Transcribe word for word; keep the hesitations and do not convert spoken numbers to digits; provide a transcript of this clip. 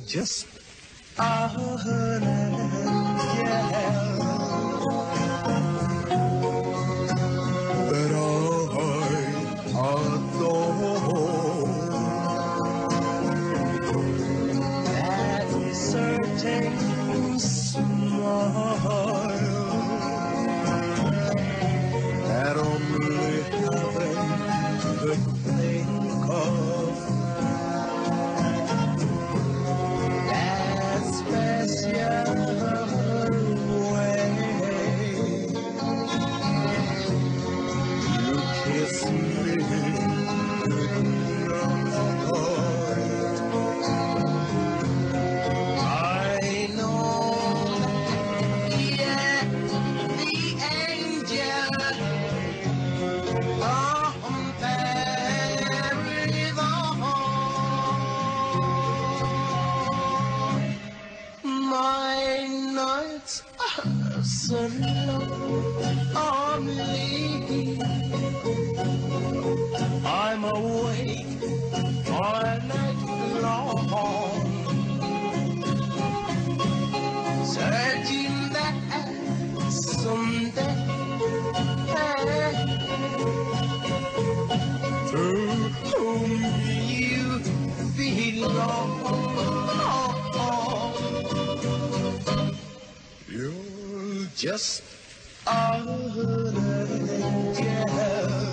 just a honey, yeah. That I adore. That certain smile that only heaven could think of. That special way you kiss me goodnight. I know, yeah, the angel on Freidl. My nights are so lonely. I'm awake all night long, searching that someday to whom you belong. You're just a little girl.